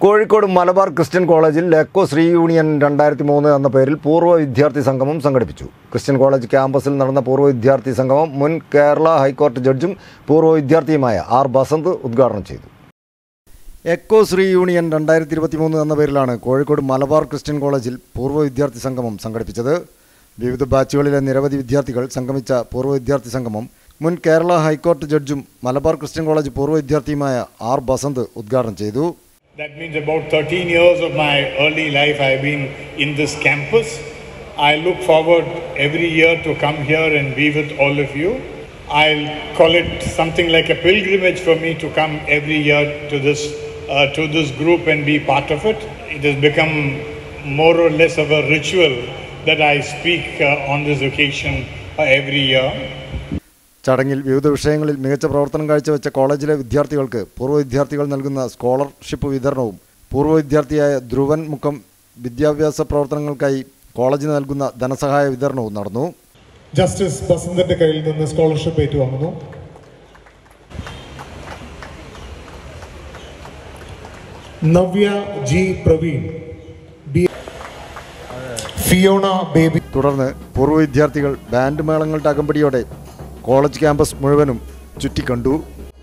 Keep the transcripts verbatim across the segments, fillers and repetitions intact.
Kozhikode Malabar Christian കോളേജിൽ echoes reunion രണ്ടായിരത്തി മൂന്ന് എന്ന പേരിൽ പൂർവ്വ വിദ്യാർത്ഥി സംഗമം സംഘടിപ്പിച്ചു. ക്രിസ്ത്യൻ കോളേജ് ക്യാമ്പസിൽ നടന്ന പൂർവ്വ വിദ്യാർത്ഥി സംഗമം മുൻ കേരള ഹൈക്കോടതി ജഡ്ജും പൂർവ്വ വിദ്യാർത്ഥിയുമായ ആർ ബസന്ത് ഉദ്ഘാടനം ചെയ്തു. എക്കോസ് റീയൂണിയൻ രണ്ടായിരത്തി ഇരുപത്തി മൂന്ന് എന്ന പേരിലാണ് കോഴിക്കോട് മലബാർ ക്രിസ്ത്യൻ കോളേജിൽ പൂർവ്വ വിദ്യാർത്ഥി സംഗമം സംഘടിപ്പിച്ചത്. വിവിധ ബാച്ചുകളിലെ നിരവധി വിദ്യാർത്ഥികൾ സംഗമിച്ച പൂർവ്വ വിദ്യാർത്ഥി സംഗമം മുൻ കേരള ഹൈക്കോടതി ജഡ്ജും മലബാർ ക്രിസ്ത്യൻ കോളേജ് പൂർവ്വ വിദ്യാർത്ഥിയുമായ ആർ ബസന്ത് ഉദ്ഘാടനം ചെയ്തു. That means about thirteen years of my early life I have been in this campus. I look forward every year to come here and be with all of you. I'll call it something like a pilgrimage for me to come every year to this uh, to this group and be part of it. It has become more or less of a ritual that I speak uh, on this occasion uh, every year. ചടങ്ങിൽ വിവിധ വിഷയങ്ങളിൽ മികച്ച പ്രവർത്തനം കാഴ്ചവെച്ച കോളേജിലെ വിദ്യാർത്ഥികൾക്ക് പൂർവ്വ വിദ്യാർത്ഥികൾ നൽകുന്ന സ്കോളർഷിപ്പ് വിതരണവും പൂർവ്വ വിദ്യാർത്ഥിയായ ധ്രുവൻ മുക്കം വിദ്യാഭ്യാസ പ്രവർത്തനങ്ങൾക്കായി കോളേജിന് നൽകുന്ന ധനസഹായ വിതരണവും നടന്നു. ജസ്റ്റിസ് ബസന്തിന്റെ കയ്യിൽ നിന്ന് സ്കോളർഷിപ്പ് ഏറ്റുവാങ്ങുന്നു. Navya G Praveen, Fiona Baby. തുടർന്ന് പൂർവ്വ വിദ്യാർത്ഥികൾ ബാൻഡ് മേളങ്ങളുടെ അകമ്പടിയോടെ കോളേജ് ക്യാമ്പസ് മുഴുവനും ചുറ്റിക്കണ്ടു.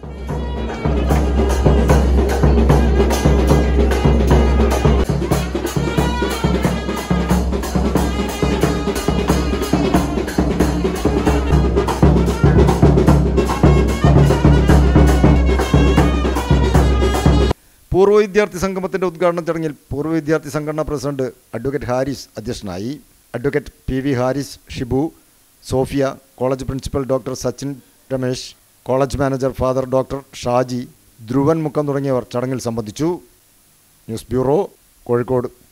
പൂർവ്വ വിദ്യാർത്ഥി സംഗമത്തിന്റെ ഉദ്ഘാടന ചടങ്ങിൽ പൂർവ്വ വിദ്യാർത്ഥി സംഘടനാ പ്രസിഡന്റ് അഡ്വക്കേറ്റ് ഹാരിസ് അധ്യക്ഷനായി. Advocate P V Haris Shibu, Sophia, college principal doctor Sachin Ramesh, college manager father doctor Shaji, Dhruvan Mukkam തുടങ്ങിയവർ ചടങ്ങിൽ സംബന്ധിച്ചു. News bureau, Kozhikode.